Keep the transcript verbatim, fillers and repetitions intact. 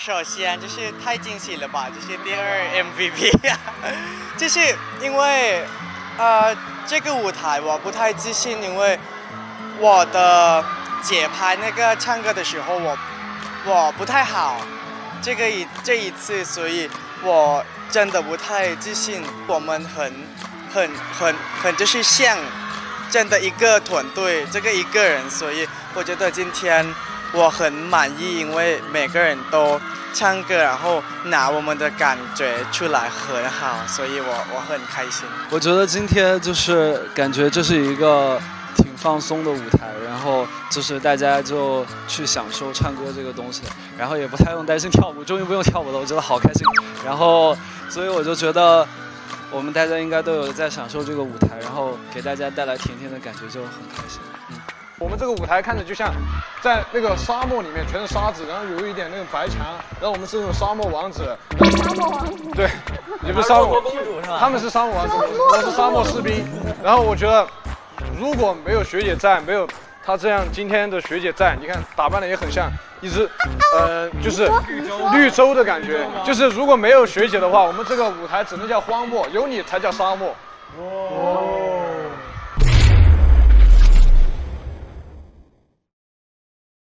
首先就是太惊喜了吧，这是第二 M V P， 就是因为呃这个舞台我不太自信，因为我的节拍那个唱歌的时候我我不太好，这个一这一次，所以我真的不太自信。我们很很很很就是像真的一个团队，这个一个人，所以我觉得今天我很满意，因为每个人都唱歌，然后拿我们的感觉出来很好，所以我我很开心。 我觉得今天就是感觉这是一个挺放松的舞台，然后就是大家就去享受唱歌这个东西，然后也不太用担心跳舞，终于不用跳舞了，我觉得好开心。然后所以我就觉得我们大家应该都有在享受这个舞台，然后给大家带来甜甜的感觉，就很开心。嗯， 我们这个舞台看着就像在那个沙漠里面，全是沙子，然后有一点那种白墙，然后我们是那种沙漠王子。 沙漠王子。 对，你们是沙漠公主是吧？他们是沙漠王子，我是沙漠士兵。然后我觉得，如果没有学姐在，没有她这样今天的学姐在，你看打扮的也很像一只，呃，就是绿洲的感觉。就是如果没有学姐的话，我们这个舞台只能叫荒漠，有你才叫沙漠。